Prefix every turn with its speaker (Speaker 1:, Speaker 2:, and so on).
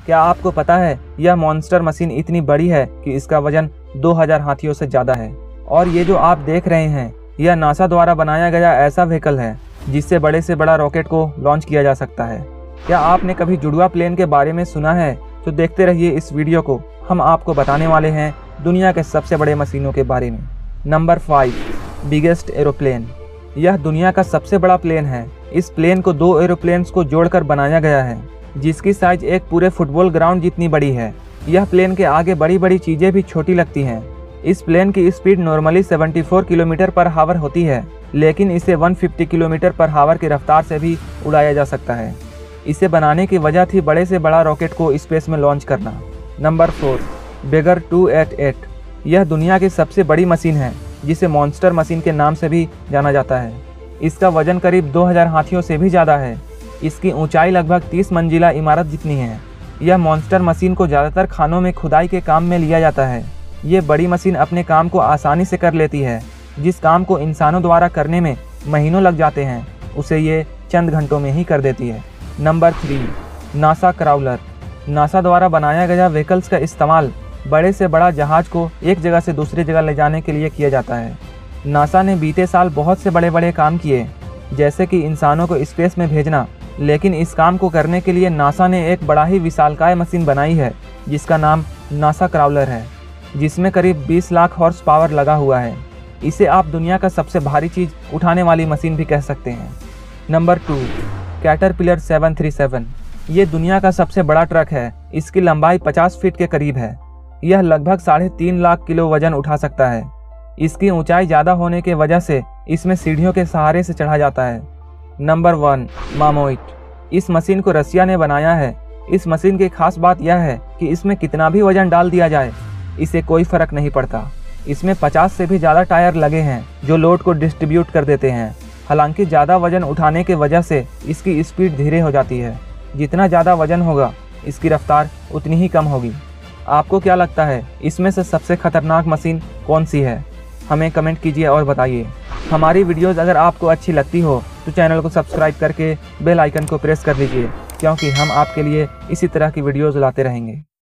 Speaker 1: क्या आपको पता है यह मॉन्स्टर मशीन इतनी बड़ी है कि इसका वजन 2000 हाथियों से ज़्यादा है। और ये जो आप देख रहे हैं यह नासा द्वारा बनाया गया ऐसा व्हीकल है जिससे बड़े से बड़ा रॉकेट को लॉन्च किया जा सकता है। क्या आपने कभी जुड़वा प्लेन के बारे में सुना है? तो देखते रहिए इस वीडियो को, हम आपको बताने वाले हैं दुनिया के सबसे बड़े मशीनों के बारे में। Number 5, biggest aeroplane. यह दुनिया का सबसे बड़ा प्लेन है। इस प्लेन को 2 एरोप्लेन्स को जोड़कर बनाया गया है जिसकी साइज एक पूरे फुटबॉल ग्राउंड जितनी बड़ी है। यह प्लेन के आगे बड़ी बड़ी चीज़ें भी छोटी लगती हैं। इस प्लेन की स्पीड नॉर्मली 74 किलोमीटर पर हावर होती है, लेकिन इसे 150 किलोमीटर पर हावर की रफ्तार से भी उड़ाया जा सकता है। इसे बनाने की वजह थी बड़े से बड़ा रॉकेट को स्पेस में लॉन्च करना। Number 4, Bagger 288। यह दुनिया की सबसे बड़ी मशीन है जिसे मॉन्स्टर मशीन के नाम से भी जाना जाता है। इसका वजन करीब 2000 हाथियों से भी ज़्यादा है। इसकी ऊंचाई लगभग 30 मंजिला इमारत जितनी है। यह मॉन्स्टर मशीन को ज़्यादातर खानों में खुदाई के काम में लिया जाता है। ये बड़ी मशीन अपने काम को आसानी से कर लेती है। जिस काम को इंसानों द्वारा करने में महीनों लग जाते हैं उसे ये चंद घंटों में ही कर देती है। Number 3, NASA crawler. नासा द्वारा बनाया गया व्हीकल्स का इस्तेमाल बड़े से बड़ा जहाज को एक जगह से दूसरी जगह ले जाने के लिए किया जाता है। नासा ने बीते साल बहुत से बड़े बड़े काम किए, जैसे कि इंसानों को स्पेस में भेजना, लेकिन इस काम को करने के लिए नासा ने एक बड़ा ही विशालकाय मशीन बनाई है जिसका नाम नासा क्राउलर है, जिसमें करीब 20 लाख हॉर्स पावर लगा हुआ है। इसे आप दुनिया का सबसे भारी चीज़ उठाने वाली मशीन भी कह सकते हैं। Number 2, Caterpillar 737। ये दुनिया का सबसे बड़ा ट्रक है। इसकी लंबाई 50 फीट के करीब है। यह लगभग 3.5 लाख किलो वजन उठा सकता है। इसकी ऊंचाई ज़्यादा होने के वजह से इसमें सीढ़ियों के सहारे से चढ़ा जाता है। Number 1, Mammoet. इस मशीन को रसिया ने बनाया है। इस मशीन की खास बात यह है कि इसमें कितना भी वजन डाल दिया जाए इसे कोई फर्क नहीं पड़ता। इसमें 50 से भी ज़्यादा टायर लगे हैं जो लोड को डिस्ट्रीब्यूट कर देते हैं। हालांकि ज़्यादा वजन उठाने की वजह से इसकी स्पीड धीरे हो जाती है। जितना ज़्यादा वजन होगा इसकी रफ्तार उतनी ही कम होगी। आपको क्या लगता है इसमें से सबसे खतरनाक मशीन कौन सी है? हमें कमेंट कीजिए और बताइए। हमारी वीडियोज़ अगर आपको अच्छी लगती हो तो चैनल को सब्सक्राइब करके बेल आइकन को प्रेस कर लीजिए, क्योंकि हम आपके लिए इसी तरह की वीडियोज़ लाते रहेंगे।